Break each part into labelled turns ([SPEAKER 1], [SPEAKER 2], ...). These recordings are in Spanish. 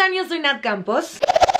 [SPEAKER 1] están? Yo soy Nat Campos.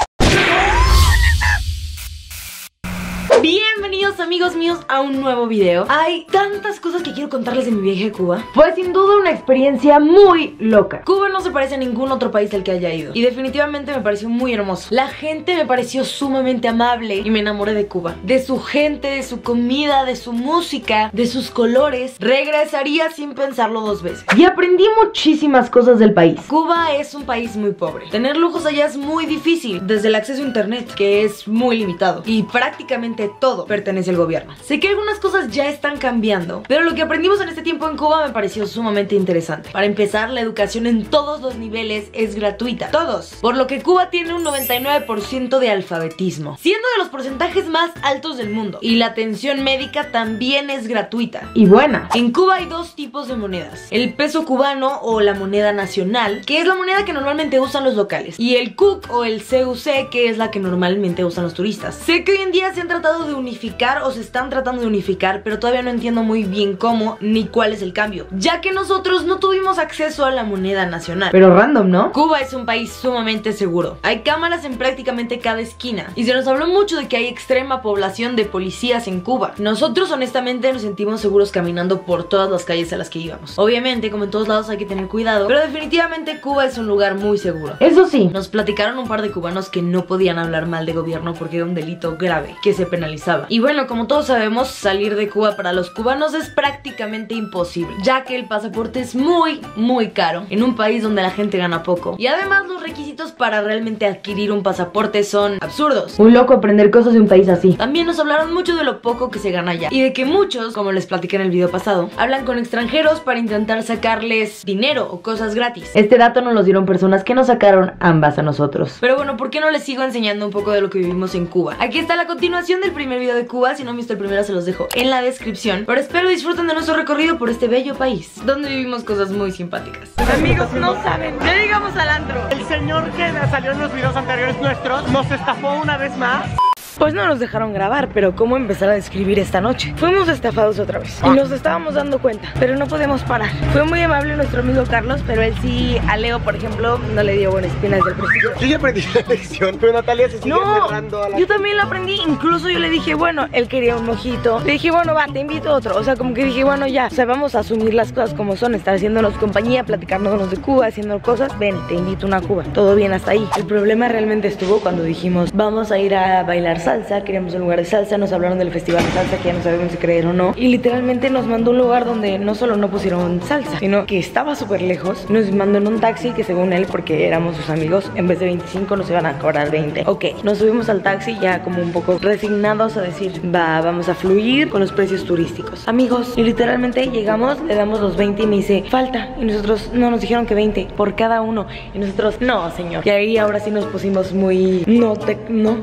[SPEAKER 1] Bienvenidos amigos míos a un nuevo video. Hay tantas cosas que quiero contarles de mi viaje a Cuba. Fue sin duda una experiencia muy loca. Cuba no se parece a ningún otro país al que haya ido, y definitivamente me pareció muy hermoso. La gente me pareció sumamente amable y me enamoré de Cuba. De su gente, de su comida, de su música, de sus colores. Regresaría sin pensarlo dos veces. Y aprendí muchísimas cosas del país. Cuba es un país muy pobre. Tener lujos allá es muy difícil, desde el acceso a internet, que es muy limitado, y prácticamente todo pertenece al gobierno. Sé que algunas cosas ya están cambiando, pero lo que aprendimos en este tiempo en Cuba me pareció sumamente interesante. Para empezar, la educación en todos los niveles es gratuita. Todos. Por lo que Cuba tiene un 99% de alfabetismo, siendo de los porcentajes más altos del mundo. Y la atención médica también es gratuita y buena. En Cuba hay dos tipos de monedas: el peso cubano o la moneda nacional, que es la moneda que normalmente usan los locales, y el CUC o el CUC, que es la que normalmente usan los turistas. Sé que hoy en día se han tratado de unificar o se están tratando de unificar, pero todavía no entiendo muy bien cómo ni cuál es el cambio, ya que nosotros no tuvimos acceso a la moneda nacional. Pero random, ¿no? Cuba es un país sumamente seguro. Hay cámaras en prácticamente cada esquina, y se nos habló mucho de que hay extrema población de policías en Cuba. Nosotros honestamente nos sentimos seguros caminando por todas las calles a las que íbamos. Obviamente, como en todos lados, hay que tener cuidado, pero definitivamente Cuba es un lugar muy seguro. Eso sí, nos platicaron un par de cubanos que no podían hablar mal de gobierno porque era un delito grave que se penalizaba. Y bueno, como todos sabemos, salir de Cuba para los cubanos es prácticamente imposible, ya que el pasaporte es muy caro en un país donde la gente gana poco. Y además los requisitos para realmente adquirir un pasaporte son absurdos. Un loco aprender cosas de un país así. También nos hablaron mucho de lo poco que se gana allá, y de que muchos, como les platiqué en el video pasado, hablan con extranjeros para intentar sacarles dinero o cosas gratis. Este dato nos lo dieron personas que nos sacaron ambas a nosotros. Pero bueno, ¿por qué no les sigo enseñando un poco de lo que vivimos en Cuba? Aquí está la continuación del primer video de Cuba. Si no han visto el primero, se los dejo en la descripción. Pero espero disfruten de nuestro recorrido por este bello país, donde vivimos cosas muy simpáticas. Amigos, no saben, ya llegamos al antro.
[SPEAKER 2] El señor que salió en los videos anteriores nuestros nos estafó una vez más.
[SPEAKER 1] Pues no nos dejaron grabar, pero ¿cómo empezar a describir esta noche? Fuimos estafados otra vez y nos estábamos dando cuenta, pero no podemos parar. Fue muy amable nuestro amigo Carlos, pero él sí, a Leo, por ejemplo, no le dio buena espina desde el principio.
[SPEAKER 2] Yo ya aprendí la lección, pero Natalia se sigue aferrando a la...
[SPEAKER 1] Yo también la aprendí. Incluso yo le dije, bueno, él quería un mojito. Le dije, bueno, va, te invito a otro. O sea, como que dije, bueno, ya, o sea, vamos a asumir las cosas como son, estar haciéndonos compañía, platicándonos de Cuba, haciendo cosas. Ven, te invito a una Cuba. Todo bien hasta ahí. El problema realmente estuvo cuando dijimos, vamos a ir a bailar salsa. Queríamos un lugar de salsa, nos hablaron del festival de salsa, que ya no sabemos si creer o no, y literalmente nos mandó a un lugar donde no solo no pusieron salsa, sino que estaba súper lejos. Nos mandó en un taxi que, según él, porque éramos sus amigos, en vez de 25 nos iban a cobrar 20. Ok, nos subimos al taxi ya como un poco resignados a decir, va, vamos a fluir con los precios turísticos, amigos. Y literalmente llegamos, le damos los 20 y me dice, falta. Y nosotros, no, nos dijeron que 20 por cada uno. Y nosotros, no, señor. Y ahí ahora sí nos pusimos muy, no te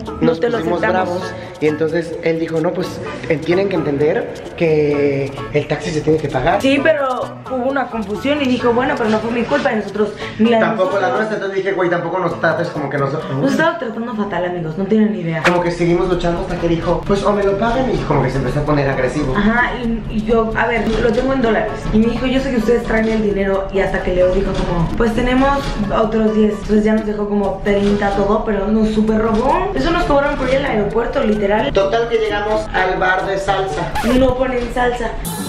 [SPEAKER 1] lo aceptamos.
[SPEAKER 2] Bravos. Y entonces él dijo, no, pues tienen que entender que el taxi se tiene que pagar.
[SPEAKER 1] Sí, pero hubo una confusión y dijo, bueno, pero no fue mi culpa. Y nosotros,
[SPEAKER 2] tampoco la nuestra. Entonces dije, güey, tampoco nos trates como que nosotros.
[SPEAKER 1] Nos estaba tratando fatal, amigos, no tienen ni idea.
[SPEAKER 2] Como que seguimos luchando hasta que dijo, pues o me lo pagan, y como que se empezó a poner agresivo.
[SPEAKER 1] Ajá, y yo, a ver, lo tengo en dólares. Y me dijo, yo sé que ustedes traen el dinero. Y hasta que Leo dijo como, pues tenemos otros 10. Entonces ya nos dejó como 30 todo, pero nos super robó. Eso nos cobraron por ir al aeropuerto, literal.
[SPEAKER 2] Total que llegamos al bar de salsa.
[SPEAKER 1] No ponen salsa.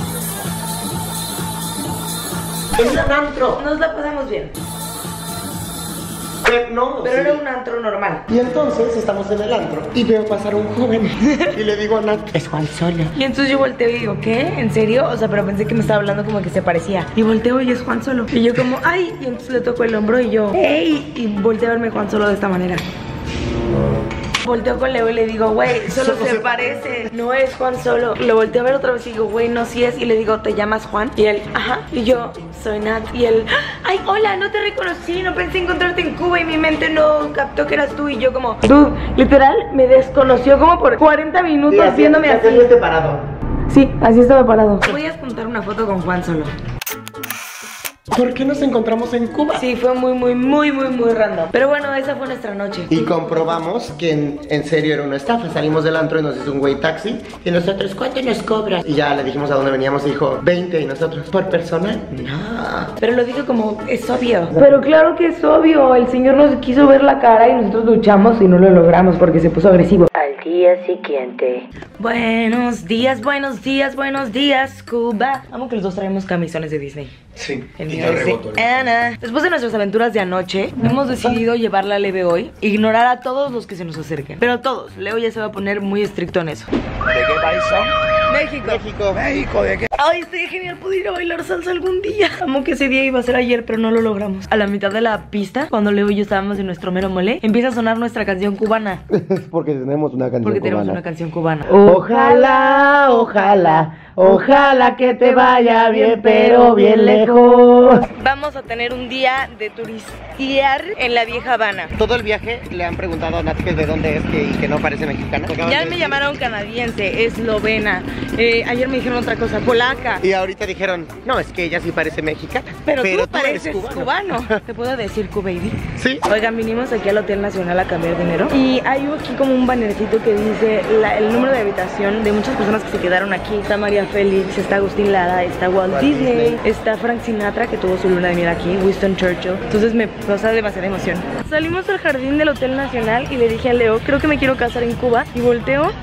[SPEAKER 2] Es un antro.
[SPEAKER 1] Nos la pasamos bien.
[SPEAKER 2] No,
[SPEAKER 1] pero
[SPEAKER 2] sí.
[SPEAKER 1] Era un antro normal.
[SPEAKER 2] Y entonces estamos en el antro y veo pasar un joven y le digo a Nat, es Juan Solo.
[SPEAKER 1] Y entonces yo volteo y digo, ¿qué? ¿En serio? O sea, pero pensé que me estaba hablando como que se parecía. Y volteo y es Juan Solo. Y yo como, ay. Y entonces le toco el hombro y yo, ¡ey! Y volteo a verme Juan Solo de esta manera. Volteo con Leo y le digo, güey, solo se parece. No es Juan Solo. Lo volteo a ver otra vez y digo, güey, no, sí es. Y le digo, ¿te llamas Juan? Y él, ajá. Y yo, soy Nat. Y él, ay, hola, no te reconocí. No pensé encontrarte en Cuba y mi mente no captó que eras tú. Y yo como, dude, literal, me desconoció como por 40 minutos viéndome así.
[SPEAKER 2] Parado.
[SPEAKER 1] Sí, así estaba parado. Voy a juntar una foto con Juan Solo.
[SPEAKER 2] ¿por qué nos encontramos en Cuba?
[SPEAKER 1] Sí, fue muy random. Pero bueno, esa fue nuestra noche.
[SPEAKER 2] Y comprobamos que en serio era una estafa. Salimos del antro y nos hizo un güey taxi. Y nosotros, ¿cuánto nos cobras? Y ya le dijimos a dónde veníamos y dijo, 20. Y nosotros, ¿por persona? No.
[SPEAKER 1] Pero lo dijo como, es obvio. Pero claro que es obvio. El señor nos quiso ver la cara y nosotros luchamos y no lo logramos porque se puso agresivo. Al día siguiente. Buenos días, Cuba. Amo que los dos traemos camisones de Disney.
[SPEAKER 2] Sí.
[SPEAKER 1] El mío es de Ana. Después de nuestras aventuras de anoche, hemos decidido llevarla leve hoy, ignorar a todos los que se nos acerquen. Pero todos. Leo ya se va a poner muy estricto en eso.
[SPEAKER 3] ¿De qué país son?
[SPEAKER 1] México, ¿de qué? Ay, estaría genial poder ir a bailar salsa algún día. Amo que ese día iba a ser ayer, pero no lo logramos. A la mitad de la pista, cuando Leo y yo estábamos en nuestro mero mole, empieza a sonar nuestra canción cubana.
[SPEAKER 2] Porque tenemos una canción
[SPEAKER 1] Porque tenemos una canción cubana.
[SPEAKER 2] Ojalá, ojalá, ojalá que te vaya bien, pero bien lejos.
[SPEAKER 1] Vamos a tener un día de turistear en la vieja Habana.
[SPEAKER 2] Todo el viaje le han preguntado a Nati que de dónde es y que no parece mexicana.
[SPEAKER 1] Ya me llamaron canadiense, eslovena. Ayer me dijeron otra cosa, polaca.
[SPEAKER 2] Y ahorita dijeron, no, es que ella sí parece mexicana.
[SPEAKER 1] Pero tú pareces cubano. ¿Te puedo decir Cubaby?
[SPEAKER 2] Sí.
[SPEAKER 1] Oigan, vinimos aquí al Hotel Nacional a cambiar dinero. Y hay aquí como un bannercito que dice el número de habitación de muchas personas que se quedaron aquí. Está María Félix, está Agustín Lara, está Walt Disney, está Frank Sinatra, que tuvo su luna de miel aquí, Winston Churchill. Entonces me causa demasiada emoción. Salimos al jardín del Hotel Nacional y le dije a Leo, creo que me quiero casar en Cuba. Y volteo.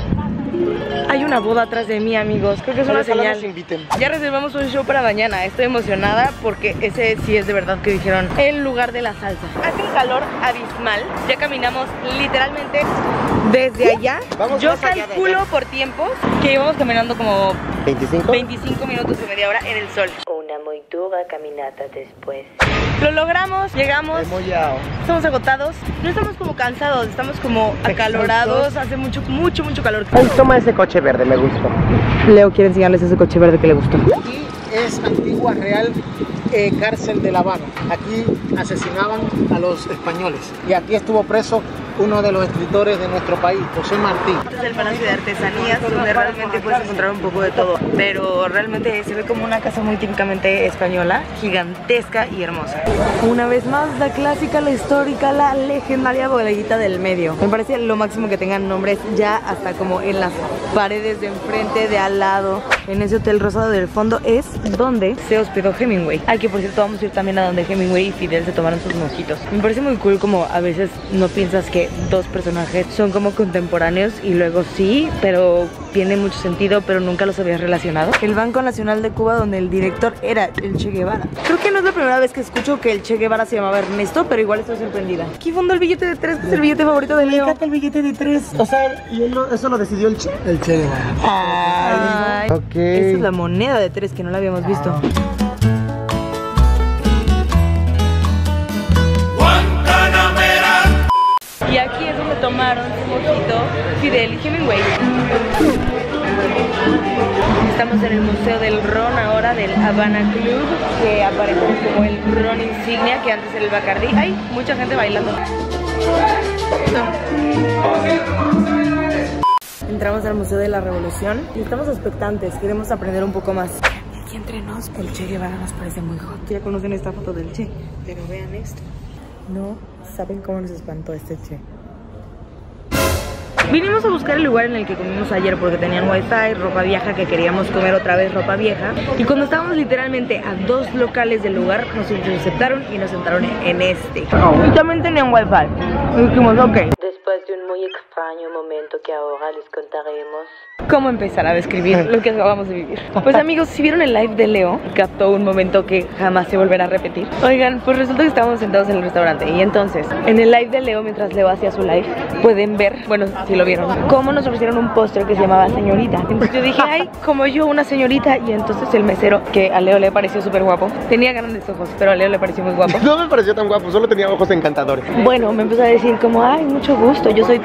[SPEAKER 1] Hay una boda atrás de mí, amigos. Creo que es una señal. Ya reservamos un show para mañana. Estoy emocionada porque ese sí es de verdad que dijeron el lugar de la salsa. Hace un calor abismal. Ya caminamos literalmente desde allá. Yo calculo por tiempos que íbamos caminando como 25 minutos y media hora en el sol. Una muy dura caminata después. Lo logramos, llegamos. Estamos agotados. No estamos como cansados, estamos como acalorados. Hace mucho calor.
[SPEAKER 2] Ay, toma ese coche verde, me gustó.
[SPEAKER 1] Leo quiere enseñarles ese coche verde que le gustó.
[SPEAKER 3] Aquí es antigua Real Cárcel de La Habana. Aquí asesinaban a los españoles. Y aquí estuvo preso uno de los escritores de nuestro país, José Martí.
[SPEAKER 1] Este es el Palacio de Artesanías, donde realmente puedes encontrar un poco de todo. Pero realmente se ve como una casa muy típicamente española, gigantesca y hermosa. Una vez más, la clásica, la histórica, la legendaria bodeguita del medio. Me parece lo máximo que tengan nombres ya hasta como en las paredes de enfrente, de al lado. En ese hotel rosado del fondo es donde se hospedó Hemingway. Al que por cierto vamos a ir también a donde Hemingway y Fidel se tomaron sus mojitos. Me parece muy cool como a veces no piensas que dos personajes son como contemporáneos y luego sí, pero tiene mucho sentido, pero nunca los habías relacionado. El Banco Nacional de Cuba, donde el director era el Che Guevara. Creo que no es la primera vez que escucho que el Che Guevara se llamaba Ernesto, pero igual estoy sorprendida. Aquí fundó el billete de 3, que es el billete favorito de Leo.
[SPEAKER 2] Me encanta el billete de 3. O sea, y eso lo decidió el Che.
[SPEAKER 3] El Che Guevara.
[SPEAKER 1] Ay,
[SPEAKER 2] ok.
[SPEAKER 1] Esa es la moneda de 3 que no la habíamos visto. Y aquí es donde tomaron su mojito Fidel y Hemingway. Estamos en el Museo del Ron ahora, del Habana Club, que aparece como el ron insignia, que antes era el Bacardí. Hay mucha gente bailando. Entramos al Museo de la Revolución y estamos expectantes, queremos aprender un poco más. Aquí entre nos, el Che Guevara nos parece muy hot. Ya conocen esta foto del Che, pero vean esto. No saben cómo nos espantó este Che. Vinimos a buscar el lugar en el que comimos ayer porque tenían wifi, ropa vieja, que queríamos comer otra vez ropa vieja. Y cuando estábamos literalmente a 2 locales del lugar, nos interceptaron y nos sentaron en este. Y también tenían wifi. Y dijimos, ok. Después de un muy extraño momento que ahora les contaremos cómo empezar a describir lo que acabamos de vivir. Pues amigos, si vieron el live de Leo, captó un momento que jamás se volverá a repetir. Oigan, pues resulta que estábamos sentados en el restaurante y entonces, en el live de Leo, mientras Leo hacía su live, pueden ver, bueno, si lo vieron, cómo nos ofrecieron un postre que se llamaba señorita. Entonces yo dije, ay, como yo, una señorita. Y entonces el mesero, que a Leo le pareció súper guapo, tenía grandes ojos, pero a Leo le pareció muy guapo.
[SPEAKER 2] No me pareció tan guapo, solo tenía ojos encantadores.
[SPEAKER 1] Bueno, me empezó a decir como, ay, mucho gusto, yo soy tal, qué bonito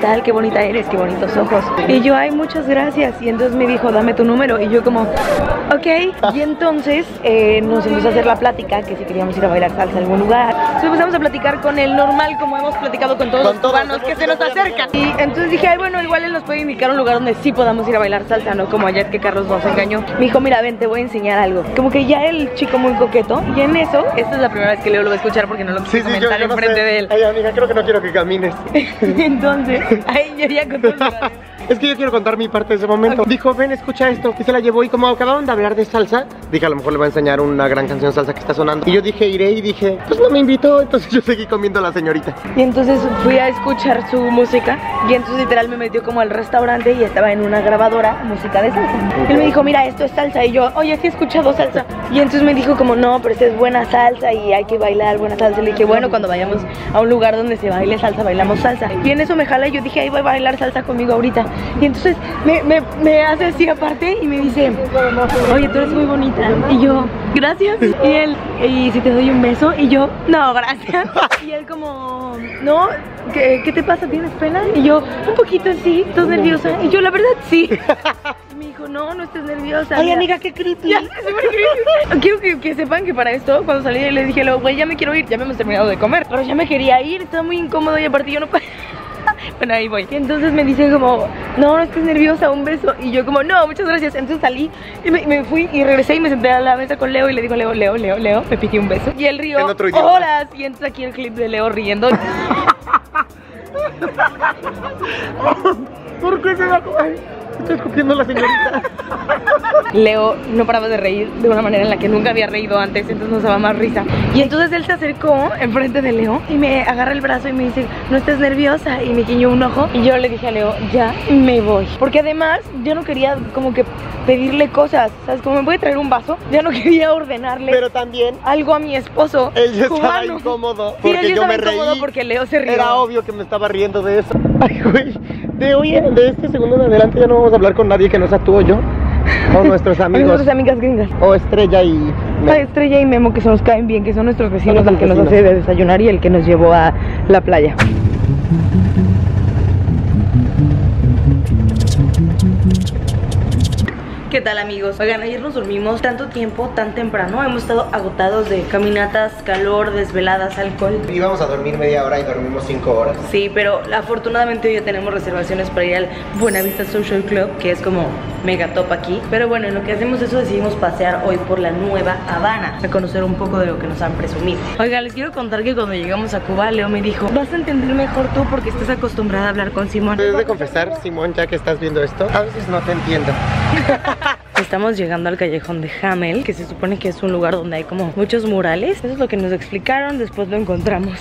[SPEAKER 1] bonita eres, qué bonitos ojos. Y yo, ay, muchas gracias. Y entonces me dijo, dame tu número. Y yo como, ok. Y entonces nos empezó a hacer la plática, que si queríamos ir a bailar salsa a algún lugar. Entonces empezamos a platicar con él normal, como hemos platicado con todos los cubanos que se nos acercan. Y entonces dije, ay, bueno, igual él nos puede indicar un lugar donde sí podamos ir a bailar salsa, no como ayer que Carlos nos engañó. Me dijo, mira, ven, te voy a enseñar algo. Como que ya el chico muy coqueto. Y en eso, esta es la primera vez que Leo lo va a escuchar porque no lo quise comentar enfrente de él.
[SPEAKER 2] Ay, amiga, creo que no quiero que camines.
[SPEAKER 1] Entonces, ay, yo ya con todo el
[SPEAKER 2] es que yo quiero contar mi parte de ese momento. Okay. Dijo, ven, escucha esto. Y se la llevó y como acababan de hablar de salsa, dije, a lo mejor le va a enseñar una gran canción salsa que está sonando. Y yo dije, iré, y dije, pues no me invitó. Entonces yo seguí comiendo a la señorita.
[SPEAKER 1] Y entonces fui a escuchar su música. Y entonces literal me metió como al restaurante y estaba en una grabadora música de salsa. Okay. Él me dijo, mira, esto es salsa. Y yo, oye, sí he escuchado salsa. Y entonces me dijo como, no, pero esta es buena salsa y hay que bailar buena salsa. Y le dije, bueno, cuando vayamos a un lugar donde se baile salsa, bailamos salsa. Y en eso me jala y yo dije, ahí voy a bailar salsa conmigo ahorita. Y entonces me hace así aparte y me dice, oye, tú eres muy bonita. Y yo, gracias. Y él, ¿y si te doy un beso? Y yo, no, gracias. Y él como, no, ¿qué te pasa? ¿Tienes pena? Y yo, un poquito sí, ¿estás nerviosa? Y yo, la verdad, sí. Y me dijo, no, no estés nerviosa.
[SPEAKER 2] Ay, amiga, qué creepy.
[SPEAKER 1] Ya, súper creepy. Quiero que sepan que para esto, cuando salí le dije, güey, ya me quiero ir, ya me hemos terminado de comer. Pero ya me quería ir, estaba muy incómodo y aparte yo no podía. Bueno, ahí voy. Y entonces me dice como, no, no estés nerviosa, un beso. Y yo como, no, muchas gracias. Entonces salí y me fui y regresé y me senté a la mesa con Leo y le digo, Leo, me pidió un beso. Y él rió, horas. Y entonces aquí el clip de Leo riendo.
[SPEAKER 2] ¿Por qué se va a comer? Estoy escupiendo a la señorita.
[SPEAKER 1] Leo no paraba de reír de una manera en la que nunca había reído antes, entonces nos daba más risa. Y entonces él se acercó enfrente de Leo y me agarra el brazo y me dice, no estés nerviosa, y me guiñó un ojo. Y yo le dije a Leo, ya me voy. Porque además yo no quería como que pedirle cosas, ¿sabes? Como me voy a traer un vaso, ya no quería ordenarle.
[SPEAKER 2] Pero también
[SPEAKER 1] algo a mi esposo.
[SPEAKER 2] Él ya estaba incómodo.
[SPEAKER 1] Sí, él yo me reí. Porque Leo se rió.
[SPEAKER 2] Era obvio que me estaba riendo de eso. Ay, güey. De este segundo en adelante ya no vamos a hablar con nadie que no sea tú o yo. O nuestros amigos.
[SPEAKER 1] Nuestras amigas gringas.
[SPEAKER 2] O Estrella y Memo.
[SPEAKER 1] Estrella y Memo, que se nos caen bien, que son nuestros vecinos, el que nos hace de desayunar y el que nos llevó a la playa. ¿Qué tal, amigos? Oigan, ayer nos dormimos tanto tiempo, tan temprano. Hemos estado agotados de caminatas, calor, desveladas, alcohol.
[SPEAKER 2] Íbamos a dormir media hora y dormimos 5 horas.
[SPEAKER 1] Sí, pero afortunadamente hoy ya tenemos reservaciones para ir al Buenavista Social Club, que es como mega top aquí. Pero bueno, en lo que hacemos eso decidimos pasear hoy por la Nueva Habana, a conocer un poco de lo que nos han presumido. Oigan, les quiero contar que cuando llegamos a Cuba, Leo me dijo, vas a entender mejor tú porque estás acostumbrada a hablar con Simón.
[SPEAKER 2] Debes de confesar, Simón, ya que estás viendo esto, a veces no te entiendo.
[SPEAKER 1] Estamos llegando al callejón de Hamel, que se supone que es un lugar donde hay como muchos murales. Eso es lo que nos explicaron, después lo encontramos.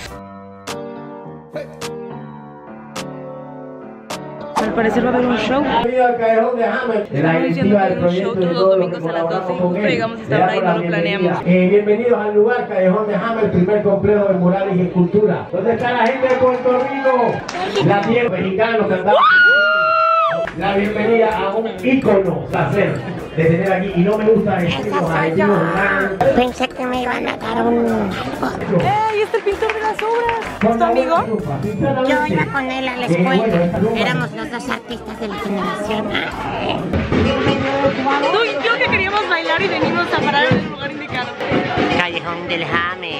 [SPEAKER 1] Al parecer va a haber un show. Estamos diciendo que hay un show todos los domingos a las 12 y justo llegamos a esta hora y no lo planeamos.
[SPEAKER 4] Bienvenidos al lugar Callejón de Hamel, primer complejo de murales y escultura. ¿Dónde está la gente de Puerto Rico? La tierra mexicana que andaba. La bienvenida a un ícono placer de tener aquí y no me gusta decirlo a ellos.
[SPEAKER 5] Pensé que me iban a dar un...
[SPEAKER 1] ¡Ey! ¡Está el pintor de las obras! ¿Es tu amigo?
[SPEAKER 5] Yo iba con él a la escuela. Éramos los dos artistas de la generación.
[SPEAKER 1] Tú y yo que queríamos bailar y venimos a parar en el lugar indicado.
[SPEAKER 5] Callejón del Hamel.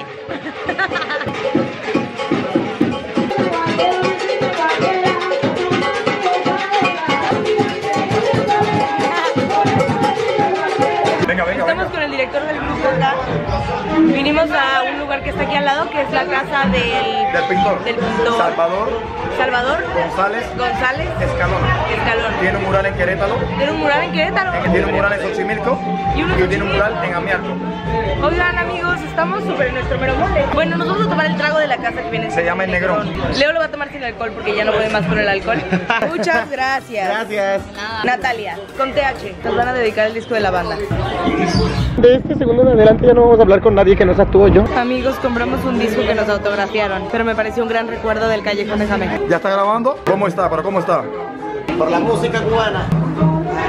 [SPEAKER 1] Estamos con el director del grupo acá. Vinimos a un lugar que está aquí al lado, que es la casa del pintor. Salvador González Escalón.
[SPEAKER 6] Tiene un mural en Querétaro.
[SPEAKER 1] Tiene un mural en Querétaro.
[SPEAKER 6] Tiene un mural en Xochimilco. Y tiene un mural en Amiarco.
[SPEAKER 1] Oigan, amigos, estamos súper en nuestro mero mole. Bueno, nos vamos a tomar el trago de la casa que viene.
[SPEAKER 6] Se llama el Negrón.
[SPEAKER 1] Leo lo va a tomar sin alcohol porque ya no puede más con el alcohol. Muchas gracias.
[SPEAKER 2] Gracias.
[SPEAKER 1] Natalia, con TH. Nos van a dedicar el disco de la banda.
[SPEAKER 2] De este segundo en adelante ya no vamos a hablar con nadie que no sea tú o yo.
[SPEAKER 1] Amigos, compramos un disco que nos autografiaron, pero me pareció un gran recuerdo del callejón de Hamel.
[SPEAKER 6] ¿Ya está grabando? ¿Cómo está? ¿Pero cómo está?
[SPEAKER 2] Por la música cubana. Me gusta.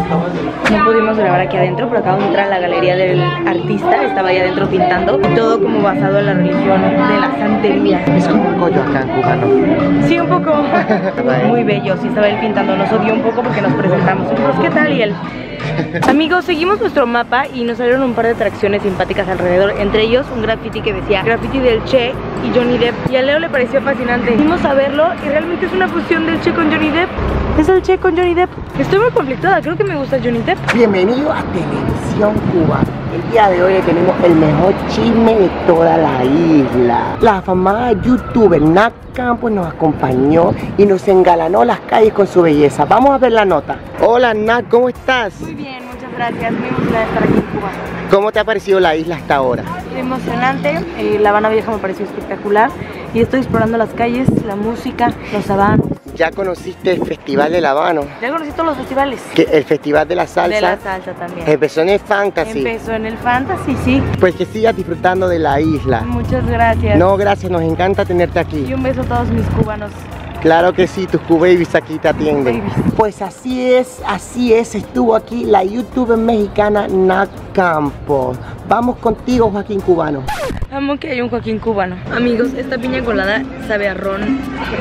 [SPEAKER 1] No pudimos grabar aquí adentro, pero acabamos de entrar a la galería del artista. Estaba ahí adentro pintando. Y todo como basado en la religión de la santería.
[SPEAKER 2] Es como un Coyoacán cubano.
[SPEAKER 1] Sí, un poco. Muy bello. Sí, estaba él pintando. Nos odió un poco porque nos presentamos. Pues, ¿qué tal? Y él... Amigos, seguimos nuestro mapa y nos salieron un par de atracciones simpáticas alrededor. Entre ellos un graffiti que decía graffiti del Che y Johnny Depp. Y a Leo le pareció fascinante. Fuimos a verlo y realmente es una fusión del Che con Johnny Depp. Es el Che con Johnny Depp. Estoy muy conflictada, creo que me gusta Johnny Depp.
[SPEAKER 7] Bienvenido a Televisión Cuba. El día de hoy tenemos el mejor chisme de toda la isla. La afamada youtuber Nat Campos nos acompañó y nos engalanó las calles con su belleza. Vamos a ver la nota.
[SPEAKER 2] Hola Nat, ¿cómo estás?
[SPEAKER 1] Muy bien, muchas gracias. Muy emocionada de estar aquí en Cuba.
[SPEAKER 2] ¿Cómo te ha parecido la isla hasta ahora?
[SPEAKER 1] Emocionante, La Habana Vieja me pareció espectacular. Y estoy explorando las calles, la música, los habanos.
[SPEAKER 2] ¿Ya conociste el Festival del Habano?
[SPEAKER 1] Ya conocí todos los festivales.
[SPEAKER 2] ¿El Festival de la Salsa?
[SPEAKER 1] De la salsa también.
[SPEAKER 2] Empezó en el Fantasy.
[SPEAKER 1] Empezó en el Fantasy, sí.
[SPEAKER 2] Pues que sigas disfrutando de la isla.
[SPEAKER 1] Muchas gracias.
[SPEAKER 2] No, gracias, nos encanta tenerte aquí.
[SPEAKER 1] Y un beso a todos mis cubanos.
[SPEAKER 2] Claro que sí, tus Q-Babies aquí te atienden.
[SPEAKER 7] Pues así es, estuvo aquí la youtuber mexicana Nat Campos. Vamos contigo, Joaquín Cubano.
[SPEAKER 1] Amo que hay un Joaquín Cubano. Amigos, esta piña colada sabe a ron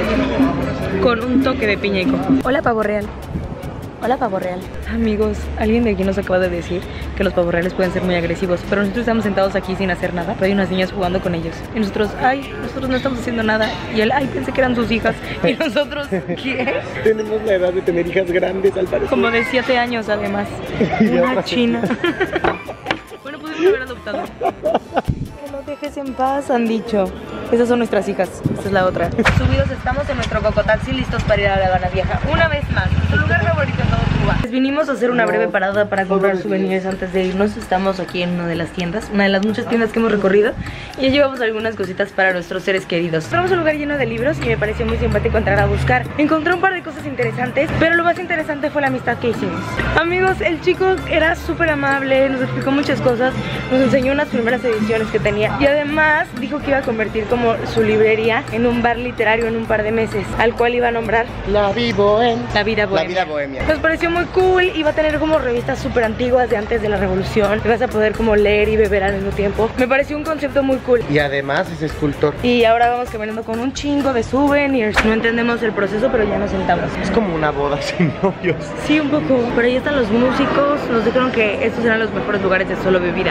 [SPEAKER 1] con un toque de piña y coco. Hola, pavo real. Hola, pavo real. Amigos, alguien de aquí nos acaba de decir que los pavos reales pueden ser muy agresivos, pero nosotros estamos sentados aquí sin hacer nada, pero hay unas niñas jugando con ellos. Y nosotros, nosotros no estamos haciendo nada. Y él, pensé que eran sus hijas. Y nosotros, ¿qué?
[SPEAKER 2] Tenemos la edad de tener hijas grandes, al parecer.
[SPEAKER 1] Como de 7 años, además. Una china. Bueno, pudimos haber adoptado. Que lo dejes en paz, han dicho. Esas son nuestras hijas, esta es la otra. Subidos estamos en nuestro cocotaxi, listos para ir a La Habana Vieja. Una vez más, nuestro lugar favorito en todo Cuba. Les vinimos a hacer una breve parada para comprar souvenirs antes de irnos. Estamos aquí en una de las tiendas, una de las muchas tiendas que hemos recorrido. Y ya llevamos algunas cositas para nuestros seres queridos. Entramos a un lugar lleno de libros y me pareció muy simpático entrar a buscar. Encontré un par de cosas interesantes, pero lo más interesante fue la amistad que hicimos. Amigos, el chico era súper amable, nos explicó muchas cosas, nos enseñó unas primeras ediciones que tenía. Y además dijo que iba a convertir como su librería en un bar literario en un par de meses, al cual iba a nombrar
[SPEAKER 2] La Vida Bohemia.
[SPEAKER 1] La Vida Bohemia. Nos pareció muy cool, iba a tener como revistas súper antiguas de antes de la revolución. Ibas a poder como leer y beber al mismo tiempo. Me pareció un concepto muy cool.
[SPEAKER 2] Y además es escultor.
[SPEAKER 1] Y ahora vamos caminando con un chingo de souvenirs. No entendemos el proceso, pero ya nos sentamos.
[SPEAKER 2] Es como una boda sin novios.
[SPEAKER 1] Sí, un poco. Pero ahí están los músicos. Nos dijeron que estos eran los mejores lugares de solo bebida.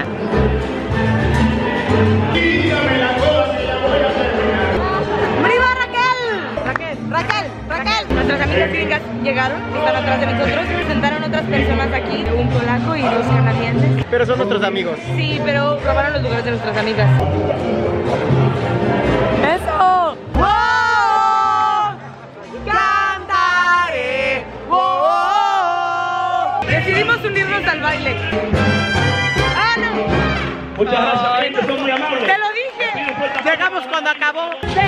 [SPEAKER 1] Nuestras amigas gringas llegaron, están atrás de nosotros. Se sentaron otras personas aquí, un polaco y 2 canadienses.
[SPEAKER 2] Pero son nuestros amigos.
[SPEAKER 1] Sí, pero robaron los lugares de nuestras amigas. ¡Eso! ¡Wow! ¡Cantaré! ¡Wow! Decidimos unirnos al baile. ¡Ah, no!
[SPEAKER 4] Muchas gracias, gente, son muy amables.
[SPEAKER 1] ¡Te lo dije!
[SPEAKER 3] Llegamos cuando acabó.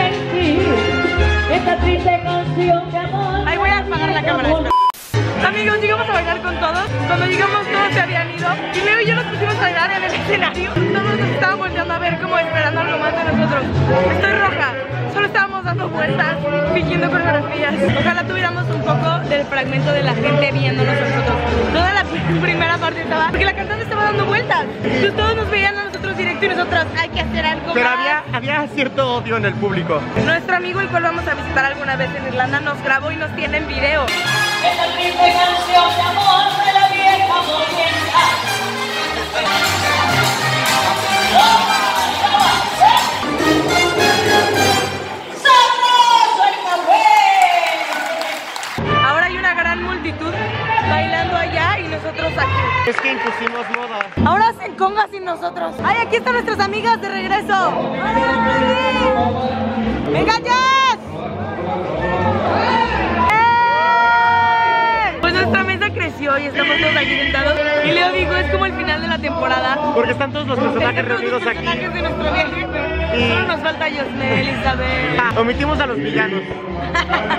[SPEAKER 8] Esta triste canción de amor.
[SPEAKER 1] Ahí voy a apagar la cámara. Amigos, llegamos a bailar con todos. Cuando llegamos todos se habían ido. Y Leo y yo nos pusimos a bailar en el escenario. Todos nos estaban volteando a ver como esperando algo más de nosotros. Estoy roja. Solo estábamos dando vueltas, fingiendo coreografías. Ojalá tuviéramos un poco del fragmento de la gente viéndonos a nosotros. Toda la primera parte estaba, porque la cantante estaba dando vueltas. Entonces todos nos veían a nosotros directo y nosotros, hay que hacer algo
[SPEAKER 2] Pero
[SPEAKER 1] más.
[SPEAKER 2] había cierto odio en el público.
[SPEAKER 1] Nuestro amigo, el cual vamos a visitar alguna vez en Irlanda, nos grabó y nos tiene en video.
[SPEAKER 8] Esta triste canción de amor de la vieja morienta.
[SPEAKER 1] Ahora hay una gran multitud bailando allá y nosotros aquí.
[SPEAKER 2] Es que impusimos moda.
[SPEAKER 1] Ahora hacen conga sin nosotros. ¡Ay, aquí están nuestras amigas de regreso! ¡Hola, sí! ¡Venga, Jess! Pues nuestra mesa creció y estamos todos aquí sentados. Y Leo dijo, es como el final de la temporada.
[SPEAKER 2] Porque están todos los personajes
[SPEAKER 1] Están todos
[SPEAKER 2] reunidos
[SPEAKER 1] los
[SPEAKER 2] aquí.
[SPEAKER 1] personajes de nuestro viaje.
[SPEAKER 2] Y-
[SPEAKER 1] Solo nos falta Yosnel, Isabel.
[SPEAKER 2] Omitimos a los villanos.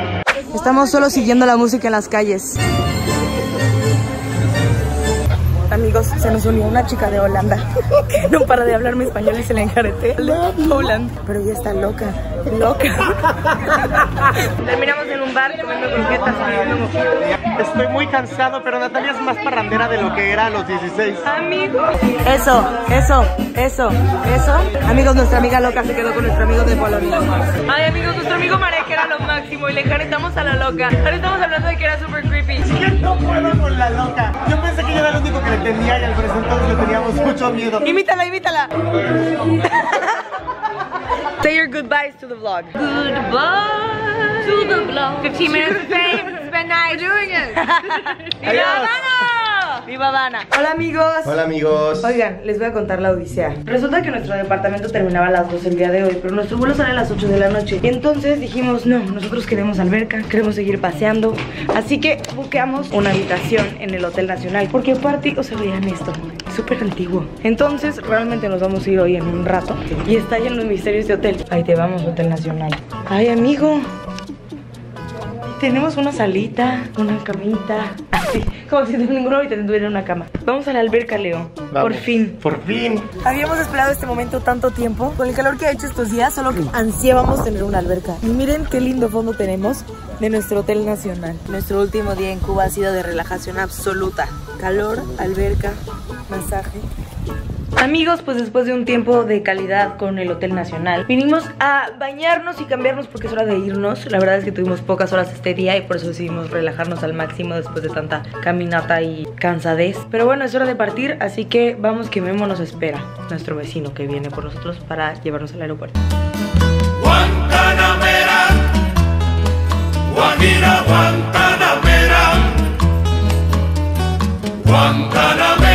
[SPEAKER 1] Estamos solo siguiendo la música en las calles. Amigos, se nos unió una chica de Holanda que no para de hablarme español y se le enjareté. Holanda. Pero ella está loca. Terminamos en un bar comiendo croquetas.
[SPEAKER 2] Estoy muy cansado, pero Natalia es más parrandera de lo que era a los 16.
[SPEAKER 1] Amigos. Eso. Amigos, nuestra amiga loca se quedó con nuestro amigo de Polonia. Ay, amigos, nuestro amigo Marek era lo máximo y le enjaretamos a la loca. Ahora estamos hablando de que era súper creepy.
[SPEAKER 2] Es que no puedo con la loca. Yo pensé que yo era el único que le tenía y al presente le teníamos mucho miedo.
[SPEAKER 1] Imítala. Say your goodbyes to the vlog.
[SPEAKER 8] Goodbye to the vlog. 15 minutes of fame. Spend night doing it.
[SPEAKER 1] ¡Viva Habana! Hola amigos.
[SPEAKER 2] Hola amigos.
[SPEAKER 1] Oigan, les voy a contar la odisea. Resulta que nuestro departamento terminaba a las 12 el día de hoy, pero nuestro vuelo sale a las 8 de la noche. Y entonces dijimos, no, nosotros queremos alberca, queremos seguir paseando. Así que buscamos una habitación en el Hotel Nacional. Porque aparte, o sea, vean esto, súper antiguo. Entonces realmente nos vamos a ir hoy en un rato. Y está lleno de misterios de hotel. Ahí te vamos, Hotel Nacional. Ay, amigo, tenemos una salita, una camita. Así, como si ninguno ahorita tuviera una cama. Vamos a la alberca, Leo.
[SPEAKER 2] Vamos.
[SPEAKER 1] Por fin.
[SPEAKER 2] Por fin.
[SPEAKER 1] Habíamos esperado este momento tanto tiempo. Con el calor que ha hecho estos días, solo ansiábamos tener una alberca. Y miren qué lindo fondo tenemos de nuestro Hotel Nacional. Nuestro último día en Cuba ha sido de relajación absoluta. Calor, alberca, masaje. Amigos, pues después de un tiempo de calidad con el Hotel Nacional, vinimos a bañarnos y cambiarnos porque es hora de irnos. La verdad es que tuvimos pocas horas este día y por eso decidimos relajarnos al máximo después de tanta caminata y cansadez. Pero bueno, es hora de partir, así que vamos que Memo nos espera, nuestro vecino que viene por nosotros para llevarnos al aeropuerto.
[SPEAKER 9] Guantanamera, Guajira, Guantanamera, Guantanamera.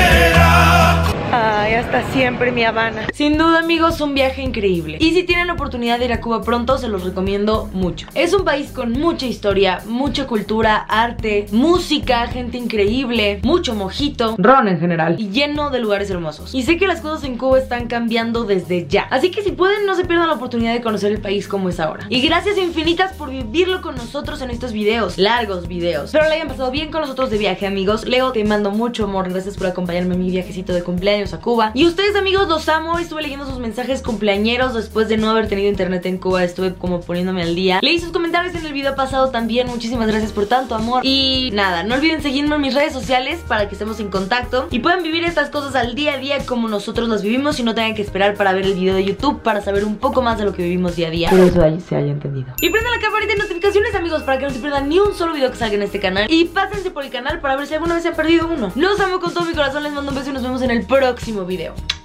[SPEAKER 1] Ay, hasta siempre mi Habana. Sin duda, amigos, un viaje increíble. Y si tienen la oportunidad de ir a Cuba pronto, se los recomiendo mucho. Es un país con mucha historia, mucha cultura, arte, música, gente increíble, mucho mojito, ron en general, y lleno de lugares hermosos. Y sé que las cosas en Cuba están cambiando desde ya. Así que si pueden, no se pierdan la oportunidad de conocer el país como es ahora. Y gracias infinitas por vivirlo con nosotros en estos videos, largos videos. Espero la hayan pasado bien con nosotros de viaje, amigos. Leo, te mando mucho amor. Gracias por acompañarme en mi viajecito de cumpleaños a Cuba. Y ustedes, amigos, los amo. Estuve leyendo sus mensajes cumpleañeros después de no haber tenido internet en Cuba. Estuve como poniéndome al día. Leí sus comentarios en el video pasado también. Muchísimas gracias por tanto amor. Y nada, no olviden seguirme en mis redes sociales para que estemos en contacto y puedan vivir estas cosas al día a día como nosotros las vivimos y no tengan que esperar para ver el video de YouTube para saber un poco más de lo que vivimos día a día. Por eso ahí se haya entendido. Y prendan la campanita de notificaciones, amigos, para que no se pierdan ni un solo video que salga en este canal. Y pásense por el canal para ver si alguna vez se han perdido uno. Los amo con todo mi corazón. Les mando un beso y nos vemos en el próximo video.